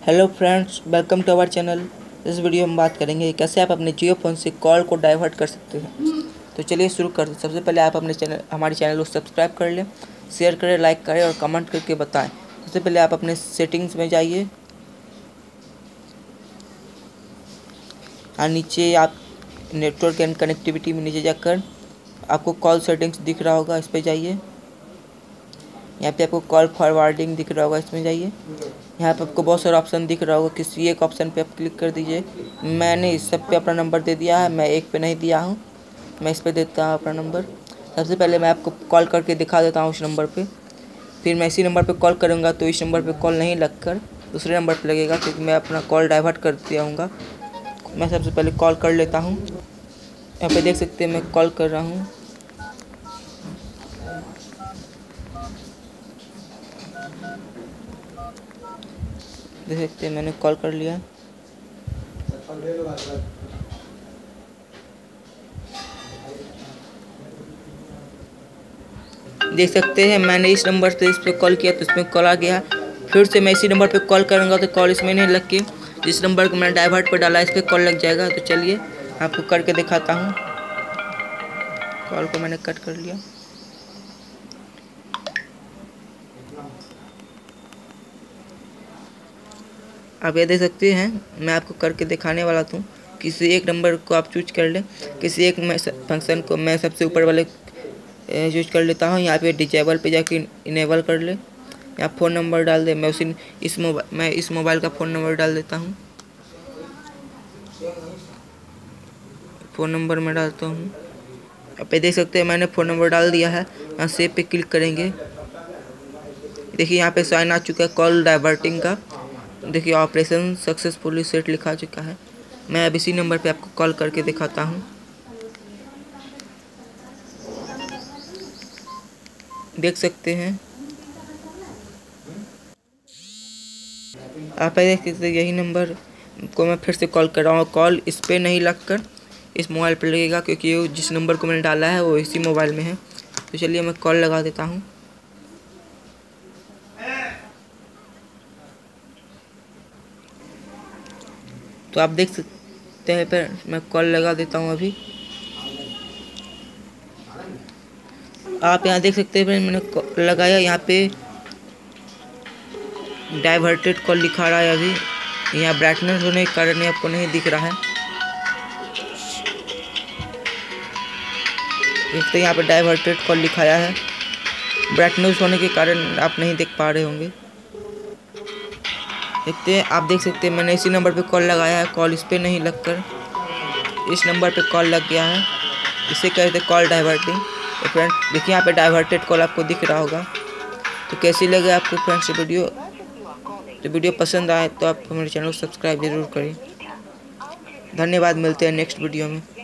Hello friends, welcome to our channel. इस video में बात करेंगे कैसे आप अपने जियो फ़ोन से कॉल को डाइवर्ट कर सकते हैं। तो चलिए शुरू करते हैं। सबसे पहले आप अपने हमारे चैनल को सब्सक्राइब कर लें, शेयर करें, लाइक करें और कमेंट करके बताएं। सबसे पहले आप अपने सेटिंग्स में जाइए और नीचे आप नेटवर्क एंड कनेक्टिविटी में नीचे जाकर आपको कॉल सेटिंग्स दिख रहा होगा, इस पर जाइए। यहाँ पे आपको कॉल फॉरवर्डिंग दिख रहा होगा, इसमें जाइए। यहाँ पे आपको बहुत सारा ऑप्शन दिख रहा होगा, किसी एक ऑप्शन पे आप क्लिक कर दीजिए। मैंने इस सब पे अपना नंबर दे दिया है, मैं एक पे नहीं दिया हूँ, मैं इस पे देता हूँ अपना नंबर। सबसे पहले मैं आपको कॉल करके दिखा देता हूँ उस नंबर पे। फिर मैं इसी नंबर पे कॉल करूँगा तो इस नंबर पे कॉल नहीं लगकर दूसरे नंबर पे लगेगा, क्योंकि मैं अपना कॉल डाइवर्ट कर दिया हूँगा। मैं सबसे पहले कॉल कर लेता हूँ। यहाँ पे देख सकते हैं मैं कॉल कर रहा हूँ। देख सकते हैं मैंने कॉल कर लिया। देख सकते हैं मैंने इस नंबर से इस पे कॉल किया तो इसमें कॉल आ गया। फिर से मैं इसी नंबर पे कॉल करूँगा तो कॉल इसमें नहीं लग के जिस नंबर को मैंने डाइवर्ट पे डाला इस पर कॉल लग जाएगा। तो चलिए आपको करके दिखाता हूँ। कॉल को मैंने कट कर लिया। आप ये देख सकते हैं मैं आपको करके दिखाने वाला हूँ। किसी एक नंबर को आप चूज कर लें, किसी एक फंक्शन को मैं सबसे ऊपर वाले चूज कर लेता हूँ। यहाँ पे डिजेबल पे जाके इनेबल कर ले। यहाँ फ़ोन नंबर डाल दे, मैं इस मोबाइल का फ़ोन नंबर डाल देता हूँ। फ़ोन नंबर मैं डालता हूँ। आप ये देख सकते हैं मैंने फ़ोन नंबर डाल दिया है। यहाँ सेव पे क्लिक करेंगे। देखिए यहाँ पे साइन आ चुका है कॉल डाइवर्टिंग का। देखिए ऑपरेशन सक्सेसफुली सेट लिखा चुका है। मैं अब इसी नंबर पे आपको कॉल करके दिखाता हूँ। देख सकते हैं आप देख सकते हैं यही नंबर को मैं फिर से कॉल कर रहा हूँ। कॉल इस पर नहीं लगकर इस मोबाइल पर लगेगा, क्योंकि जिस नंबर को मैंने डाला है वो इसी मोबाइल में है। तो चलिए मैं कॉल लगा देता हूँ। तो आप देख सकते हैं पर मैं कॉल लगा देता हूँ अभी। आप यहाँ देख सकते हैं मैंने लगाया। यहाँ पे डाइवर्टेड कॉल लिखा रहा है अभी। यहाँ ब्राइटनेस होने के कारण आपको नहीं दिख रहा है। देखते यहाँ पे डाइवर्टेड कॉल लिखाया है। ब्राइटनेस होने के कारण आप नहीं देख पा रहे होंगे। देखते हैं आप देख सकते हैं मैंने इसी नंबर पे कॉल लगाया है। कॉल इस पर नहीं लगकर इस नंबर पे कॉल लग गया है। इसे कहते हैं कॉल डाइवर्टिंग। तो फ्रेंड देखिए यहाँ पे डाइवर्टेड कॉल आपको दिख रहा होगा। तो कैसी लगे आपको फ्रेंड्स वीडियो? तो वीडियो पसंद आए तो आप हमारे चैनल को सब्सक्राइब जरूर करें। धन्यवाद, मिलते हैं नेक्स्ट वीडियो में।